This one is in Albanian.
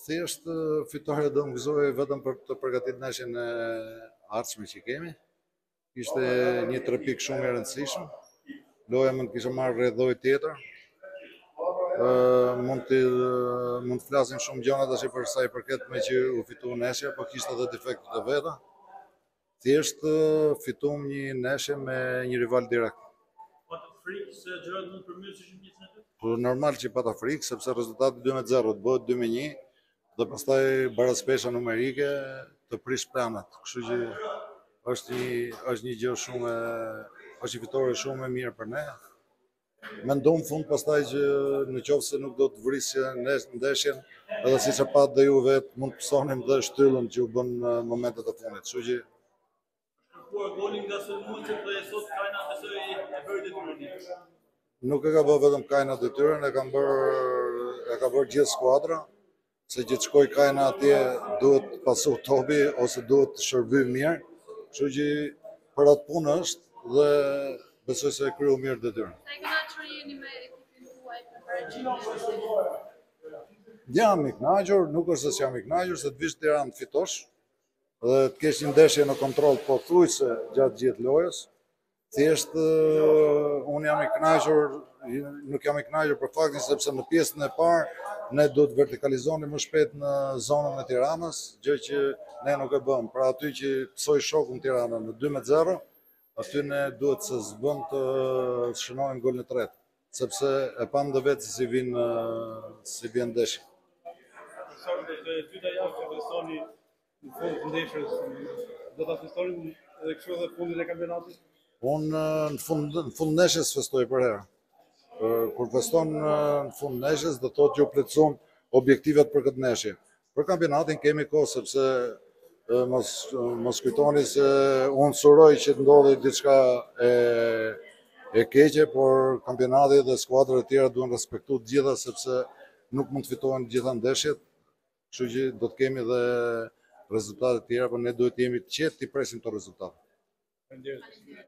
Thjesht fitore do më gëzoj vetëm për të përgatitur ndeshjen e ardhshme që kemi. Ishte një trepik shumë i rëndësishëm. Loja mund kishte marrë rreth lojë tjetër. Mund të flasim shumë gjëra tash për sa i përket me që u fitua ndeshja, por kishte edhe defektet e veta. Thjesht fituam një ndeshje me një rival direkt. Pata frikë se gjërat mund të përmirësishin pjesën e dytë? Po normal që pata frikë, sepse rezultati 2-0 të bëhet 2-1 dhe pastaj baraspesha numerike të prish planat. Kështu që është një gjë shumë është një fitore shumë e mirë për ne. Mendoj në fund pastaj që në qoftë se nuk do të vrisje ndeshjen, edhe siç e pat dhe ju vetë, mund të pësonim dhe shtyllën që u bën në momentet e fundit. Kështu që Kërkuar golin nga sulmuesit dhe sot Kajna besoj e bëri detyrën. nuk e ka bërë vetëm Kajna detyrën, e ka bërë gjithë skuadra, se që të shkoj Kajna atje duhet pasu topi ose duhet të shërby mirë, kështu që për atë punë është dhe besoj se e kryu mirë detyrën. Sa i kënaqur jeni me ekipin tuaj për paraqitjen? Jam i kënaqur, nuk është se jam i kënaqur, se të vish Tiranë të fitosh dhe të kesh një ndeshje në kontroll pothuajse gjatë gjithë lojës. Thjesht unë jam i kënaqur, nuk jam i kënaqur për faktin sepse në pjesën e parë ne do të vertikalizonim më shpejt në zonën e Tiranës, gjë që ne nuk e bëm. Pra aty që psoi shokun Tirana në 2-0, aty ne duhet se s'bëm të shënojmë golin e tretë, sepse e pam dhe vetë si vjen ndeshja. E dyta javë që festoni në fund të ndeshjes, do ta festoni edhe kështu edhe fundin e kampionatit? Unë në fund ndeshjes festoj për herë. Kur feston në fund ndeshjes, do thotë që u plotëson objektivet për këtë ndeshje. Për kampionatin kemi kohë sepse mos kujtoni se unë suroj që të ndodhi diçka e keqe, por kampionati dhe skuadrat e tjera duhen respektu të gjitha sepse nuk mund të fitohen të gjitha ndeshjet. Kështu që do të kemi edhe rezultate të tjera, por ne duhet të jemi të qetë të presim këto rezultate. Faleminderit.